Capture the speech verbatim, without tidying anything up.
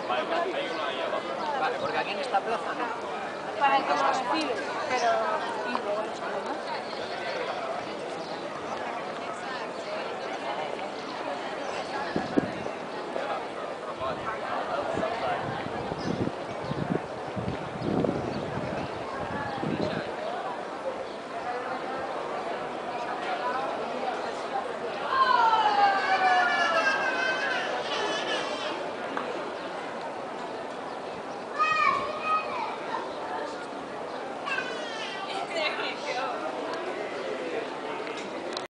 Vale, porque aquí en esta plaza no. Para el que lo recibe, pero... y luego los demás.